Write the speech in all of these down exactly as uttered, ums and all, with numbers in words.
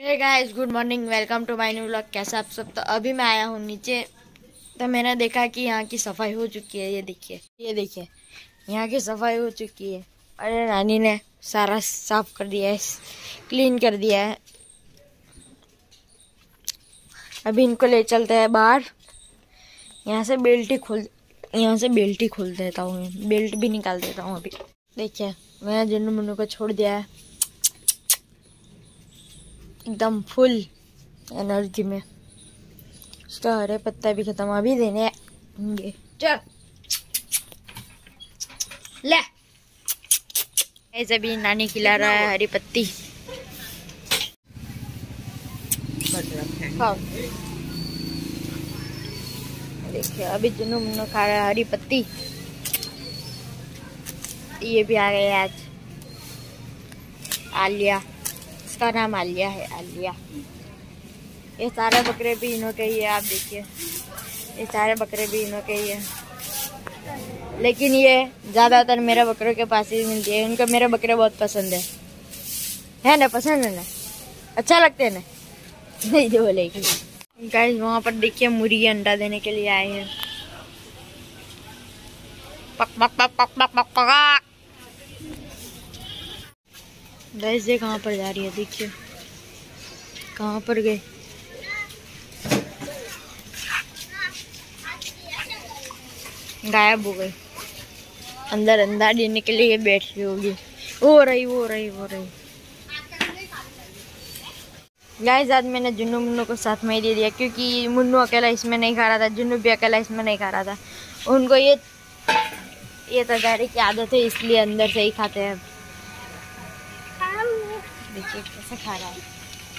Hey guys, good morning, welcome to my new vlog. कैसा आप सब। तो अभी मैं आया हूँ नीचे, तो मैंने देखा कि यहाँ की सफाई हो चुकी है। ये देखिए, ये देखिए, यहाँ की सफाई हो चुकी है। अरे नानी ने सारा साफ कर दिया है, क्लीन कर दिया है। अभी इनको ले चलते हैं बाहर। यहाँ से बेल्ट ही खोल यहाँ से बेल्ट ही खोल देता हूँ, बेल्ट भी निकाल देता हूँ अभी। देखिए, मैंने जुन्नू मुन्नू को छोड़ दिया है एकदम फुल एनर्जी में। उसका हरे पत्ता भी खत्म, अभी देने होंगे। चल ले। ऐसे भी नानी खिला रहा है हरी पत्ती। हाँ, देखिए अभी जुन्नू मुन्नू खा रहा है हरी पत्ती। ये भी आ गया आज, आलिया, इसका नाम आलिया है, आलिया। ये सारे बकरे भी इन्हों के ही है। आप देखिए, ये सारे बकरे भी इन्हों के ही है, लेकिन ये ज्यादातर मेरे बकरों के पास ही मिलती है। इनको मेरे बकरे बहुत पसंद है है ना? पसंद है ना? अच्छा लगते है ना? नहीं जो बोलेगी। गाइस, वहाँ पर देखिए मुर्गी अंडा देने के लिए आए हैं। पक पक पक पक पक पक पक। गाइस, ये कहाँ पर जा रही है? देखिए कहाँ पर गए। गायब हो गई। अंदर अंडा देने के लिए बैठ रही होगी। हो रही हो रही हो रही गाइस, आज मैंने जुन्नू मुन्नू को साथ में ही दे दिया, क्योंकि मुन्नू अकेला इसमें नहीं खा रहा था, जुन्नू भी अकेला इसमें नहीं खा रहा था। उनको ये ये तगारी की आदत है, इसलिए अंदर से ही खाते हैं। देखिए कैसे खा रहा है।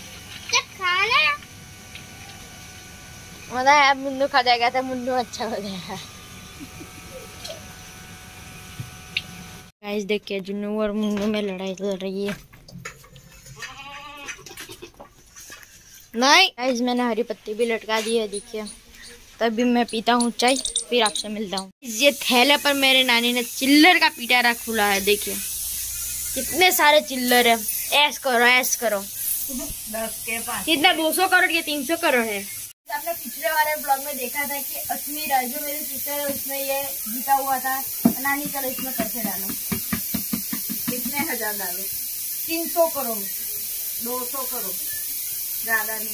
मतलब अब मुन्नू खा जाएगा तो मुन्नू अच्छा हो जाएगा। गाइस देखिए, जुन्नू और मुन्नू में लड़ाई चल रही है। नहीं गाइस, मैंने हरी पत्ती भी लटका दी है। देखिए, तभी मैं पीता हूँ चाय, फिर आपसे मिलता हूँ। ये थैले पर मेरे नानी ने चिल्लर का पिटारा खुला है। देखिए कितने सारे चिल्लर है। ऐस करो ऐस करो। दस के पास कितना? दो सौ करोड़ के तीन सौ करोड़ है। आपने पिछले वाले ब्लॉग में देखा था कि अश्मीरा जो मेरी सिस्टर है, उसमें ये जीता हुआ था। नानी चलो इसमें पैसे डालो। कितने हजार डालो? तीन सौ करोड़, दो सौ करोड़, ज्यादा नहीं।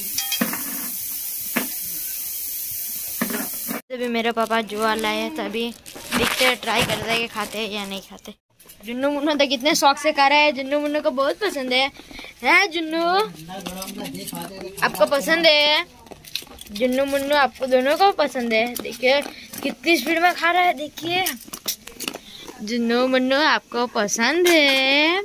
तभी मेरे पापा जुआ लाए हैं, तभी देखते हैं, ट्राई करते हैं कि खाते हैं या नहीं खाते। जुन्नू मुन्नू तो कितने शौक से खा रहे हैं। जुन्नू मुन्नू को बहुत पसंद है। है जुन्नू? आपको पसंद है? जुन्नू मुन्नू आपको दोनों को पसंद है। देखिए कितनी स्पीड में खा रहा है। देखिए जुन्नू मुन्नू आपको पसंद है।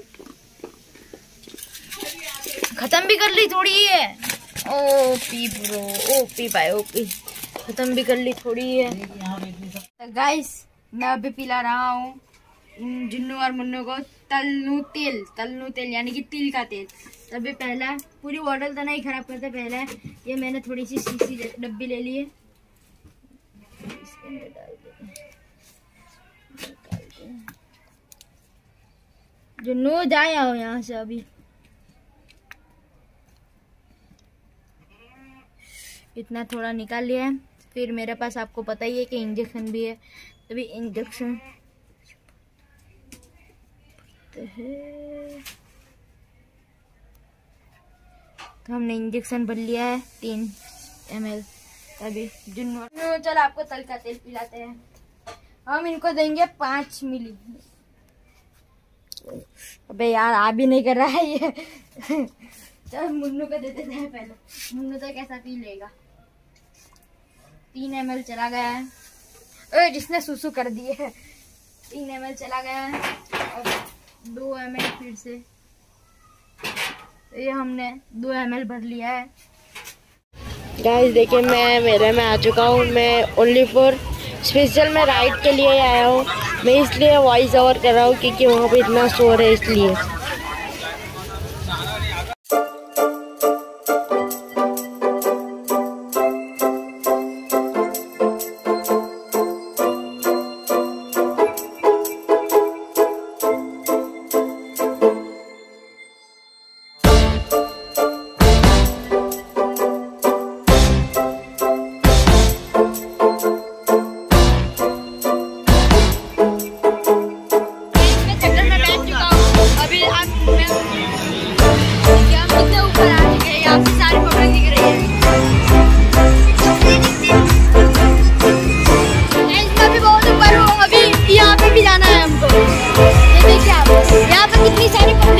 खत्म भी कर ली थोड़ी है। O P bro, O P भाई, ओ पी। खत्म भी कर ली थोड़ी है। तो गाइस, मैं अभी पिला रहा हूँ जुन्नू और मुन्नू को तलनू तेल। तलनू तेल यानी कि तिल का तेल। तभी पहला, पूरी बॉटल तो नहीं खराब करते, पहले ये मैंने थोड़ी सी शीशी डब्बी ले ली है, इसके अंदर डाल दे। जुन्नू जाए आओ यहाँ से अभी। इतना थोड़ा निकाल लिया है। फिर मेरे पास आपको पता ही है कि इंजेक्शन भी है, तभी इंजेक्शन तो हमने इंजेक्शन भर लिया है तीन एम एल। अभी जुन्नू, चल आपको तल का तेल पिलाते हैं। हम इनको देंगे पाँच मिली। अबे यार, आ भी नहीं कर रहा है ये। चल मुन्नू को देते हैं पहले। मुन्नू तो कैसा पी लेगा। तीन एम एल चला गया है। ओए, जिसने सुसु कर दिए है। तीन एम एल चला गया है। अब दो एम एल फिर से। ये हमने दो एम एल भर लिया है। गाइस देखिए, मैं मेले में आ चुका हूँ। मैं ओनली फॉर स्पेशल में राइड के लिए आया हूँ। मैं इसलिए वॉइस ओवर कर रहा हूँ क्योंकि वहाँ पे इतना शोर है, इसलिए।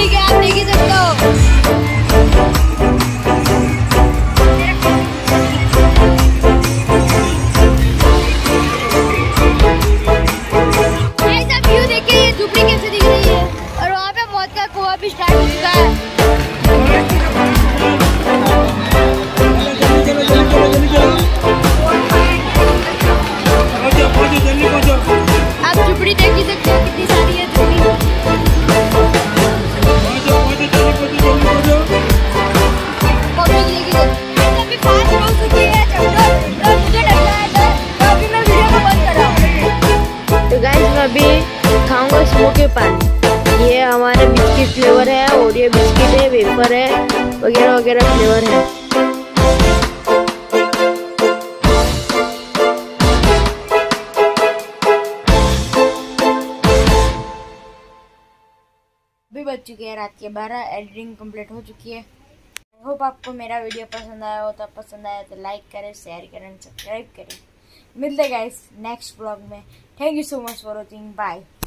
झुपड़ी के आप देख ही सकते हो। व्यू देखिए ये झुपड़ी कैसे दिख रही है और वहाँ पे मौत का कुआं भी स्टार्ट हो चुका है। आप झुपड़ी देख ही सकते हो कितनी सारी है झुपड़ी। अभी पाँच हो चुकी है तो मुझे डर रहा है तो अभी मैं वीडियो को बंद कर रहा हूँ। तो गाइस मैं अभी खाऊंगा स्मोकी पान। ये हमारा बिस्किट फ्लेवर है और ये बिस्किट है, वेफर है, वगैरह वगैरह फ्लेवर है। अभी बज चुके हैं रात के बारह, एडिटिंग कंप्लीट हो चुकी है। आई होप आपको मेरा वीडियो पसंद आया हो, तो पसंद आया तो लाइक करें, शेयर करें, सब्सक्राइब करें। मिलते हैं गाइस नेक्स्ट ब्लॉग में। Thank you so much for watching, bye.